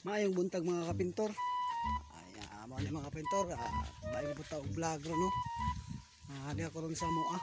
Maayong buntag mga kapintor. Mga kapintor, bahay na po tao vlog ro no. Di ako ron sa mua.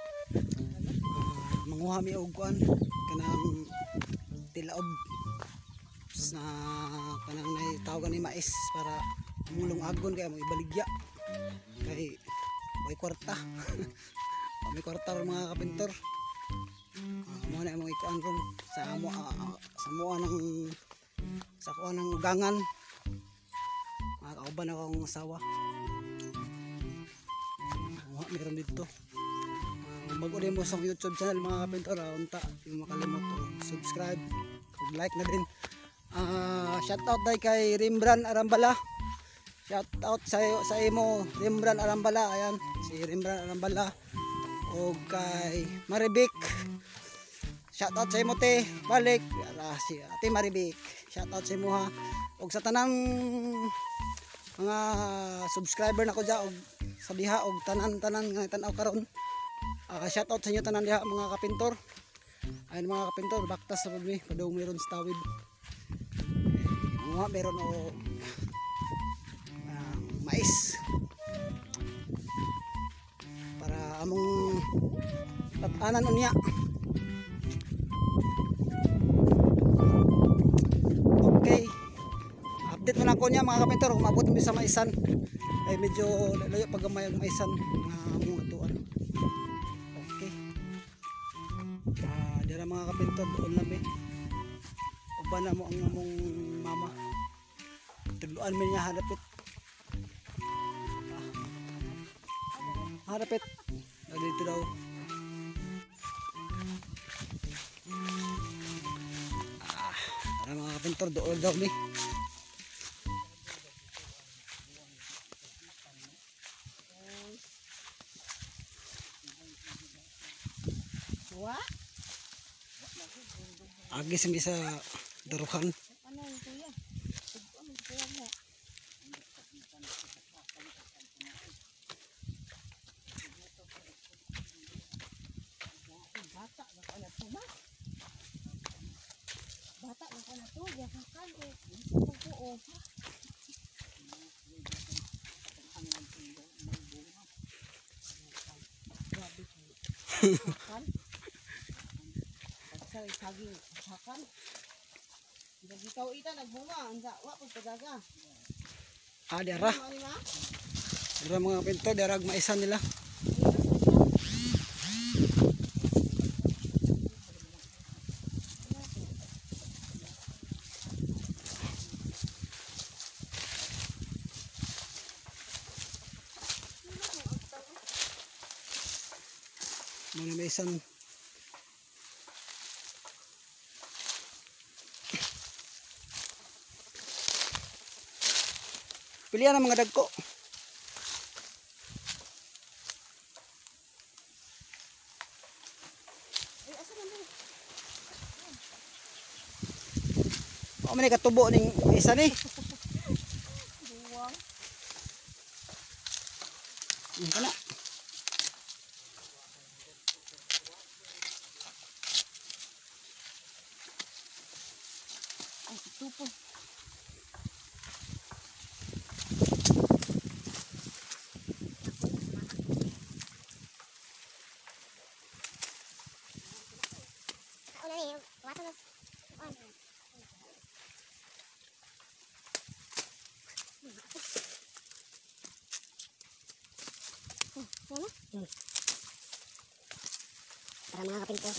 Manguha mi og kuan kanang tilaob sa kanang tawagan ni mais para mulong agon kay mo ibaligya. Kay may kwarta. May kwarta ron mga kapintor. Mo na imong ikuan ron sa mua ng sa kuan ng ugangan. Makakauban ako ang asawa. Meron dito. Mag-ulit mo sa YouTube channel mga kapintor. Unta, yung makalimot subscribe, like na din. Shoutout day kay Rembrandt Arambala. Shoutout sa imo Rembrandt Arambala. Ayan, si Rembrandt Arambala. O kay Maribik. Shoutout sa imo te. Balik. Si Ate Maribik. Shoutout sa imo ha. O sa tanang mga subscriber na ko dyan og sa diha og tanan-tanan nga tan-aw karon. Shoutout sa inyo tanan diha mga kapintor. Ayun mga kapintor, baktas sa pagmi padung meron sa tawid. Meron o mais para among tatanan unya. Okay, update mo na ko niya mga kapintor kung maabot mo sa maisan. Ay medyo layo pag gamay ang maisan nga among atuan. Okay. Dira mga kapintor doon lami. Uban na mo ang among mama. Tuluan mi niya harapit. Harapit. Dito daw. Para mga kapintor doon daw mi. Agis ang isa daruhan. Bata na ka na to, biasa kan eh. Oo. Kan? Sa saging sakan. Gitaw ita nagbunga, anda wa pud padaga. Dara. Dara mga kapintor, dara maisan nila. Mga maisan. Pilihan ang mga dagko. O man katubo ning isa ni. Buwang. Kana. Ay, tupo. Para mga kapintor.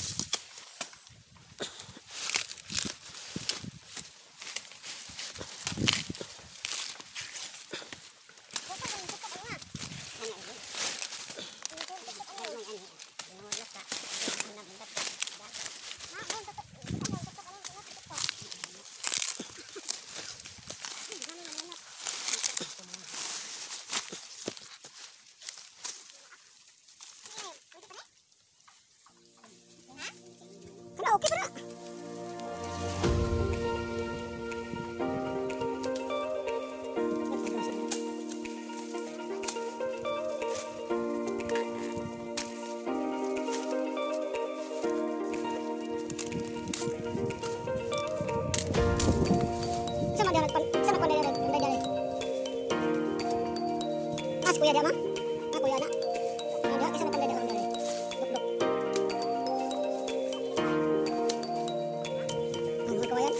Ha? man diyan sa man diyan diyan. As kuya dia mah. Aku ya nak. Ada kisah apa dia orang dia. Duk. Kamu kawayan.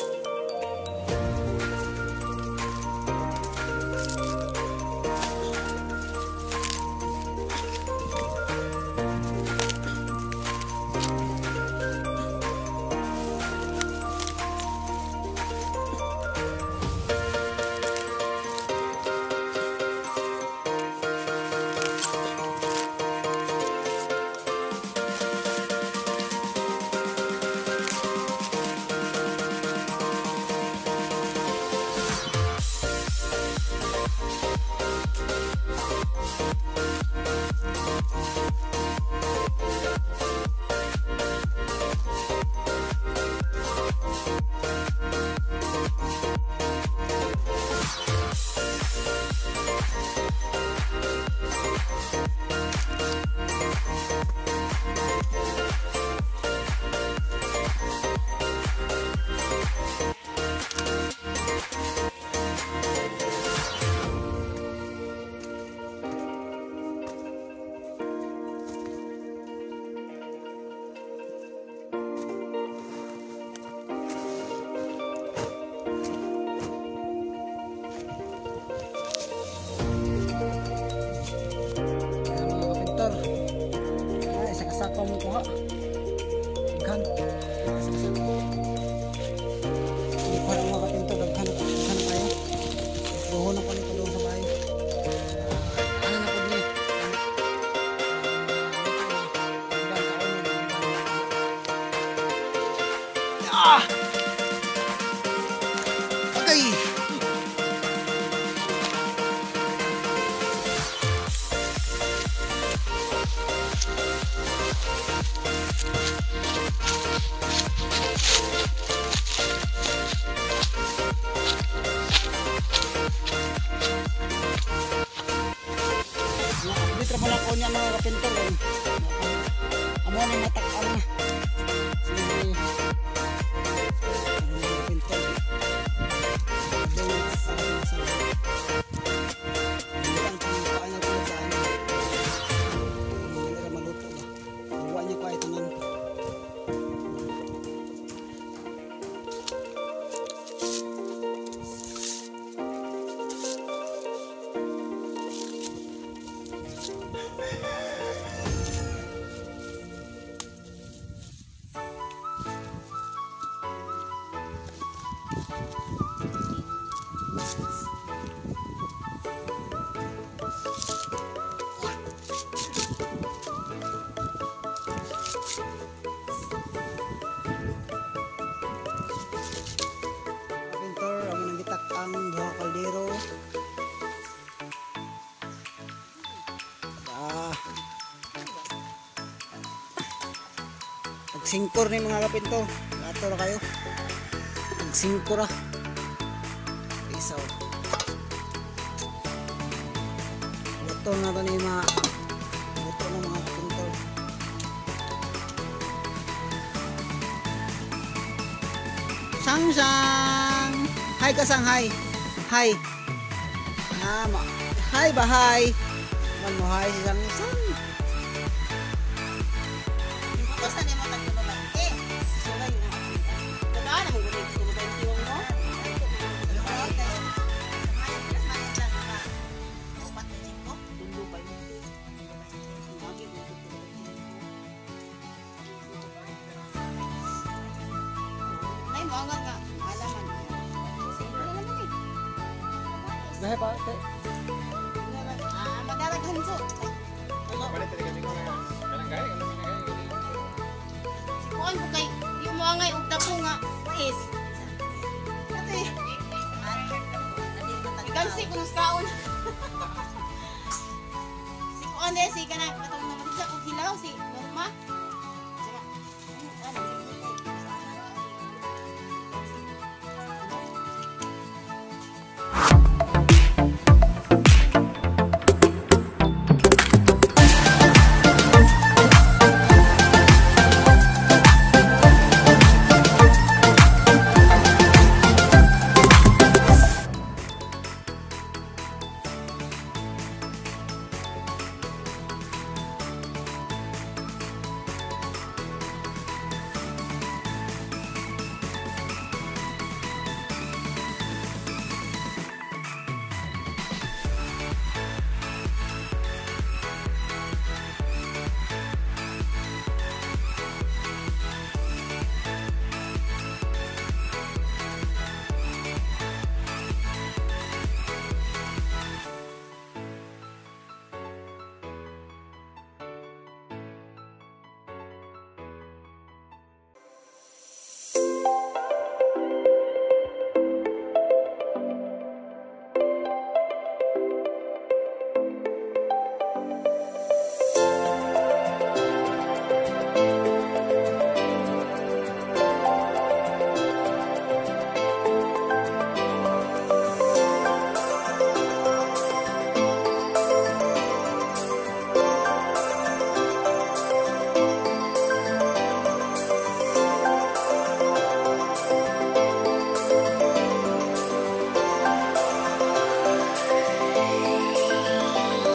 Sako mo kuha. Daghan. Hindi ko rin mga kapinto. Daghan kayo. Buho na ko nito doon sa bahay. Ano na po niya? Okay. Dito mo lang ko niya mga kapintor eh. Amo na matakal na. Sige. Kapintor. Hindi lang kung paano ko paano. Hindi na maluto ba. Huwag niya pa ito nun. Ang buha kaldero. Nagsingkor ni mga kapintor. Lato na kayo. Nagsingkor ah. Isaw. Lato na ito ni mga luto ng mga kapintor. Sang-sang! Hi kasang hi. Hi. Hi ba hi. Man mo hi si sang sang. Basta ni mo nagtubag. Sulay na. Dadaan mo gulit sa 21 mo. Dahil pa, te. Madaraghan so. Kuan ko kay yung mga ngay ug dako nga mais. Ate. Ikansi ko nos kaon. Si kuan si kana katong naman sa ug hilaw si